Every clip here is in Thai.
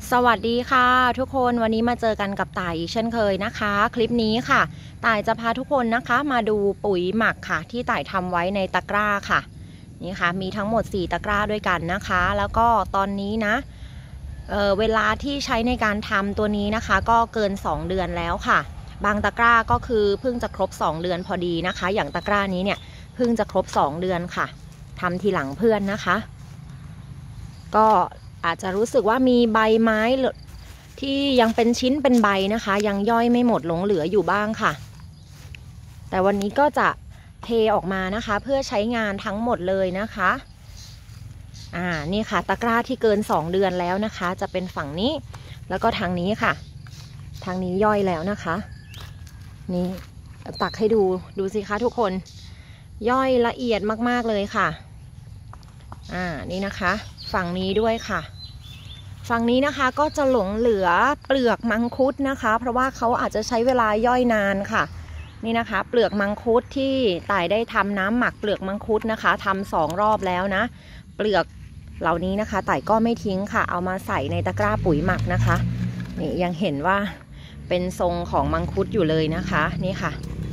สวัสดีค่ะทุกคนวันนี้มาเจอกันกับต่ายอีกเช่นเคยนะคะคลิปนี้ค่ะต่ายจะพาทุกคนนะคะมาดูปุ๋ยหมักค่ะที่ต่ายทำไว้ในตะกร้าค่ะนี่ค่ะมีทั้งหมด4ตะกร้าด้วยกันนะคะแล้วก็ตอนนี้นะเวลาที่ใช้ในการทำตัวนี้นะคะก็เกิน2เดือนแล้วค่ะบางตะกร้าก็คือเพิ่งจะครบ2เดือนพอดีนะคะอย่างตะกร้านี้เนี่ยเพิ่งจะครบ2เดือนค่ะทำทีหลังเพื่อนนะคะก็อาจจะรู้สึกว่ามีใบไม้ที่ยังเป็นชิ้นเป็นใบนะคะยังย่อยไม่หมดหลงเหลืออยู่บ้างค่ะแต่วันนี้ก็จะเทออกมานะคะเพื่อใช้งานทั้งหมดเลยนะคะนี่ค่ะตะกร้าที่เกิน2เดือนแล้วนะคะจะเป็นฝั่งนี้แล้วก็ทางนี้ค่ะทางนี้ย่อยแล้วนะคะนี่ตักให้ดูสิคะทุกคนย่อยละเอียดมากๆเลยค่ะนี่นะคะฝั่งนี้ด้วยค่ะฝั่งนี้นะคะก็จะหลงเหลือเปลือกมังคุดนะคะเพราะว่าเขาอาจจะใช้เวลาย่อยนานค่ะนี่นะคะเปลือกมังคุดที่ต่ายได้ทำน้ำหมักเปลือกมังคุดนะคะทำ2รอบแล้วนะเปลือกเหล่านี้นะคะต่ายก็ไม่ทิ้งค่ะเอามาใส่ในตะกร้าปุ๋ยหมักนะคะนี่ยังเห็นว่าเป็นทรงของมังคุดอยู่เลยนะคะนี่ค่ะ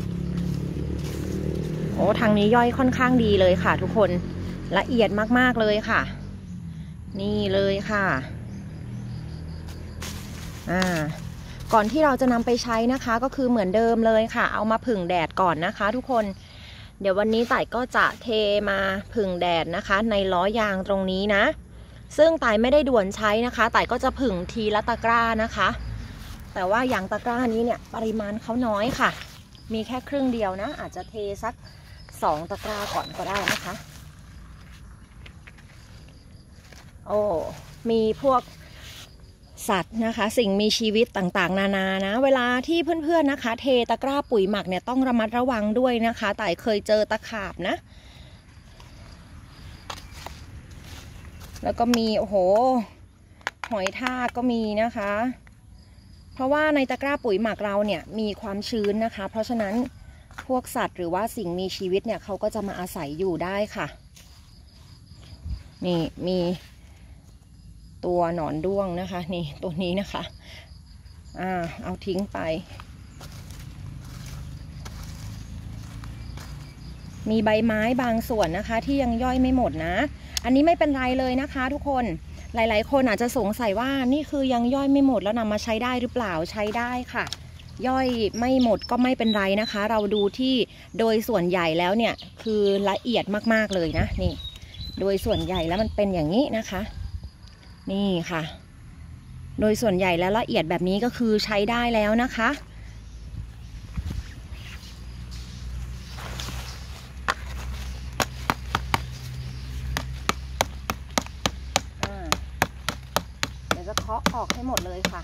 โอ้ทางนี้ย่อยค่อนข้างดีเลยค่ะทุกคนละเอียดมากๆเลยค่ะนี่เลยค่ะก่อนที่เราจะนำไปใช้นะคะก็คือเหมือนเดิมเลยค่ะเอามาผึ่งแดดก่อนนะคะทุกคนเดี๋ยววันนี้ต่ายก็จะเทมาผึ่งแดดนะคะในล้อยางตรงนี้นะซึ่งต่ายไม่ได้ด่วนใช้นะคะต่ายก็จะผึ่งทีละตะกร้านะคะแต่ว่าอย่างตะกร้านี้เนี่ยปริมาณเขาน้อยค่ะมีแค่ครึ่งเดียวนะอาจจะเทสัก2ตะกร้าก่อนก็ได้นะคะโอ้มีพวกสัตว์นะคะสิ่งมีชีวิตต่างๆนานานะเวลาที่เพื่อนๆนะคะเทตะกร้าปุ๋ยหมักเนี่ยต้องระมัดระวังด้วยนะคะแต่เคยเจอตะขาบนะแล้วก็มีโอ้โหหอยทากก็มีนะคะเพราะว่าในตะกร้าปุ๋ยหมักเราเนี่ยมีความชื้นนะคะเพราะฉะนั้นพวกสัตว์หรือว่าสิ่งมีชีวิตเนี่ยเขาก็จะมาอาศัยอยู่ได้ค่ะนี่มีตัวหนอนด้วงนะคะนี่ตัวนี้นะคะเอาทิ้งไปมีใบไม้บางส่วนนะคะที่ยังย่อยไม่หมดนะอันนี้ไม่เป็นไรเลยนะคะทุกคนหลายๆคนอาจจะสงสัยว่านี่คือยังย่อยไม่หมดแล้วนำมาใช้ได้หรือเปล่าใช้ได้ค่ะย่อยไม่หมดก็ไม่เป็นไรนะคะเราดูที่โดยส่วนใหญ่แล้วเนี่ยคือละเอียดมากๆเลยนะนี่โดยส่วนใหญ่แล้วมันเป็นอย่างนี้นะคะนี่ค่ะโดยส่วนใหญ่แล้วละเอียดแบบนี้ก็คือใช้ได้แล้วนะคะเดี๋ยวจะเคาะออกให้หมดเลยค่ะ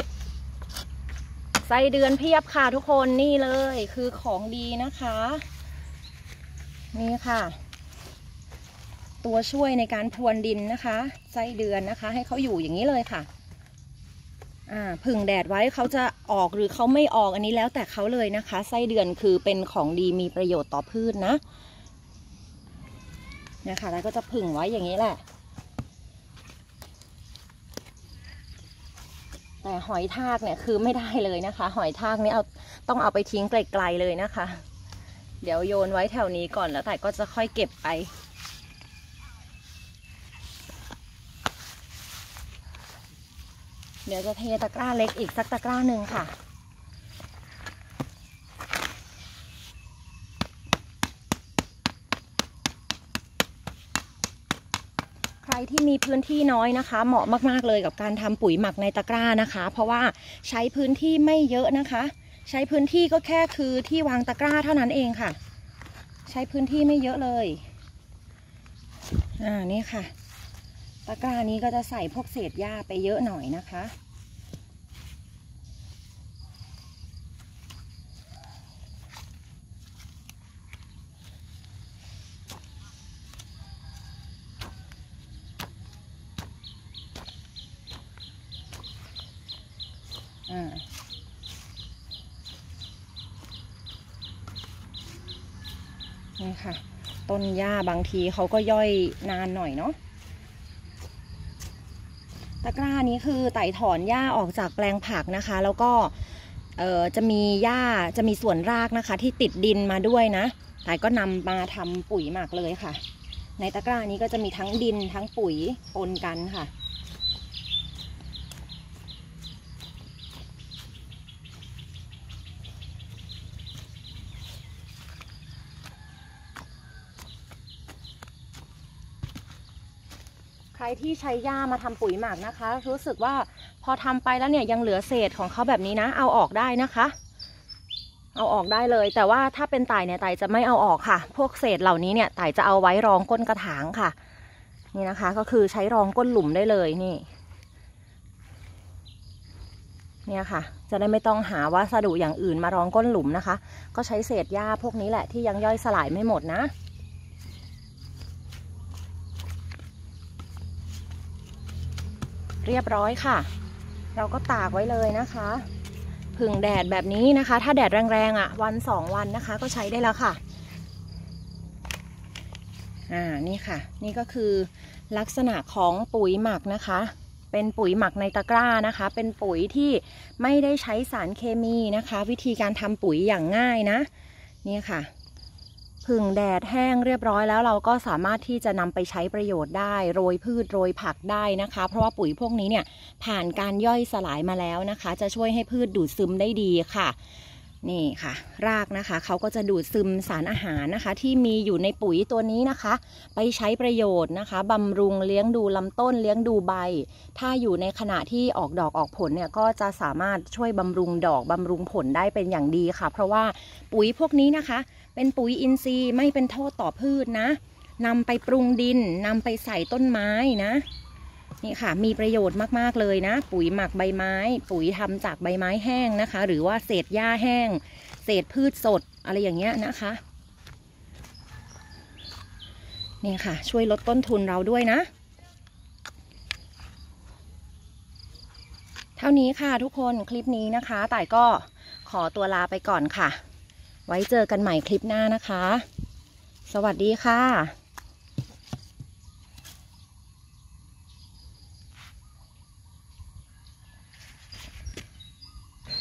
ไส้เดือนเพียบค่ะทุกคนนี่เลยคือของดีนะคะนี่ค่ะตัวช่วยในการพรวนดินนะคะไส้เดือนนะคะให้เขาอยู่อย่างนี้เลยค่ะผึ่งแดดไว้เขาจะออกหรือเขาไม่ออกอันนี้แล้วแต่เขาเลยนะคะไส้เดือนคือเป็นของดีมีประโยชน์ต่อพืชนะเนี่ยค่ะแล้วก็จะผึ่งไว้อย่างนี้แหละแต่หอยทากเนี่ยคือไม่ได้เลยนะคะหอยทากนี่ต้องเอาไปทิ้งไกลๆเลยนะคะเดี๋ยวโยนไว้แถวนี้ก่อนแล้วแต่ก็จะค่อยเก็บไปเดี๋ยวจะเทตะกร้าเล็กอีกสักตะกร้าหนึ่งค่ะใครที่มีพื้นที่น้อยนะคะเหมาะมากๆเลยกับการทำปุ๋ยหมักในตะกร้านะคะเพราะว่าใช้พื้นที่ไม่เยอะนะคะใช้พื้นที่ก็แค่คือที่วางตะกร้าเท่านั้นเองค่ะใช้พื้นที่ไม่เยอะเลยนี่ค่ะตะกร้านี้ก็จะใส่พวกเศษหญ้าไปเยอะหน่อยนะคะนี่ค่ะต้นหญ้าบางทีเขาก็ย่อยนานหน่อยเนาะตะกร้านี้คือไต่ถอนหญ้าออกจากแปลงผักนะคะแล้วก็จะมีหญ้าจะมีส่วนรากนะคะที่ติดดินมาด้วยนะไต่ก็นำมาทำปุ๋ยหมักเลยค่ะในตะกร้านี้ก็จะมีทั้งดินทั้งปุ๋ยปนกันค่ะใครที่ใช้หญ้ามาทำปุ๋ยหมักนะคะรู้สึกว่าพอทำไปแล้วเนี่ยยังเหลือเศษของเขาแบบนี้นะเอาออกได้นะคะเอาออกได้เลยแต่ว่าถ้าเป็นไต่เนี่ยไต่จะไม่เอาออกค่ะพวกเศษเหล่านี้เนี่ยไต่จะเอาไว้รองก้นกระถางค่ะนี่นะคะก็คือใช้รองก้นหลุมได้เลยนี่เนี่ยค่ะจะได้ไม่ต้องหาวัสดุอย่างอื่นมารองก้นหลุมนะคะก็ใช้เศษหญ้าพวกนี้แหละที่ยังย่อยสลายไม่หมดนะเรียบร้อยค่ะเราก็ตากไว้เลยนะคะผึ่งแดดแบบนี้นะคะถ้าแดดแรงๆอ่ะวัน2 วันนะคะก็ใช้ได้แล้วค่ะนี่ค่ะนี่ก็คือลักษณะของปุ๋ยหมักนะคะเป็นปุ๋ยหมักในตะกร้านะคะเป็นปุ๋ยที่ไม่ได้ใช้สารเคมีนะคะวิธีการทำปุ๋ยอย่างง่ายนะนี่ค่ะผึ่งแดดแห้งเรียบร้อยแล้วเราก็สามารถที่จะนำไปใช้ประโยชน์ได้โรยพืชโรยผักได้นะคะเพราะว่าปุ๋ยพวกนี้เนี่ยผ่านการย่อยสลายมาแล้วนะคะจะช่วยให้พืชดูดซึมได้ดีค่ะนี่ค่ะรากนะคะเขาก็จะดูดซึมสารอาหารนะคะที่มีอยู่ในปุ๋ยตัวนี้นะคะไปใช้ประโยชน์นะคะบำรุงเลี้ยงดูลำต้นเลี้ยงดูใบถ้าอยู่ในขณะที่ออกดอกออกผลเนี่ยก็จะสามารถช่วยบำรุงดอกบำรุงผลได้เป็นอย่างดีค่ะเพราะว่าปุ๋ยพวกนี้นะคะเป็นปุ๋ยอินทรีย์ไม่เป็นโทษต่อพืชนะนำไปปรุงดินนำไปใส่ต้นไม้นะนี่ค่ะมีประโยชน์มากๆเลยนะปุ๋ยหมักใบไม้ปุ๋ยทำจากใบไม้แห้งนะคะหรือว่าเศษหญ้าแห้งเศษพืชสดอะไรอย่างเงี้ยนะคะนี่ค่ะช่วยลดต้นทุนเราด้วยนะเท่านี้ค่ะทุกคนคลิปนี้นะคะต่ายก็ขอตัวลาไปก่อนค่ะไว้เจอกันใหม่คลิปหน้านะคะสวัสดีค่ะ